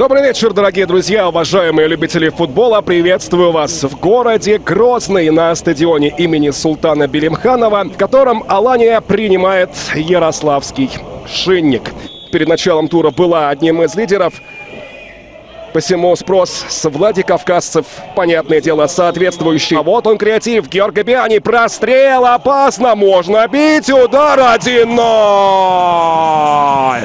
Добрый вечер, дорогие друзья, уважаемые любители футбола. Приветствую вас в городе Грозный на стадионе имени Султана Белимханова, в котором Алания принимает Ярославский Шинник. Перед началом тура была одним из лидеров. Посему спрос с владикавказцев, понятное дело, соответствующий. А вот он креатив. Георгий Биани. Прострел. Опасно. Можно бить. Удар 1-0.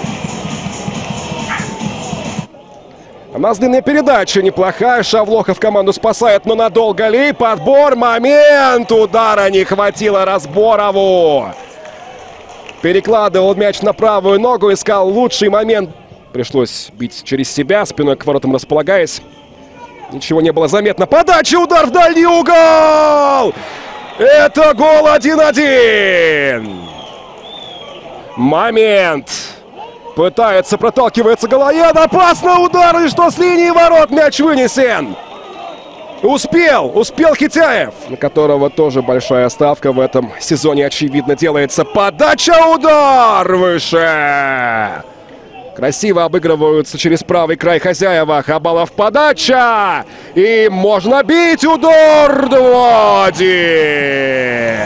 У нас длинная передача. Неплохая. Шавлохов команду спасает, но надолго ли? Подбор. Момент. Удара не хватило Разборову. Перекладывал мяч на правую ногу. Искал лучший момент. Пришлось бить через себя, спиной к воротам располагаясь. Ничего не было заметно. Подача, удар в дальний угол! Это гол 1-1! Момент! Пытается, проталкивается Галаян. Опасно, удар! И что с линии ворот мяч вынесен? Успел Хитяев, на которого тоже большая ставка в этом сезоне, очевидно, делается. Подача, удар выше! Красиво обыгрываются через правый край хозяева. Хабалов подача. И можно бить. Удар 2-1.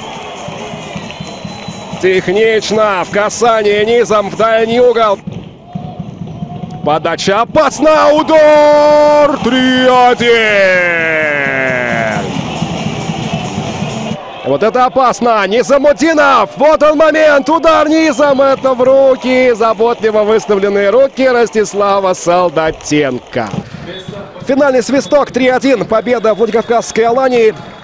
Технично. В касании низом в дальний угол. Подача опасна. Удар 3-1. Вот это опасно! Низамутдинов! Вот он момент! Удар низом! Это в руки! Заботливо выставленные руки Ростислава Солдатенко. Финальный свисток 3-1. Победа Владикавказской Алании.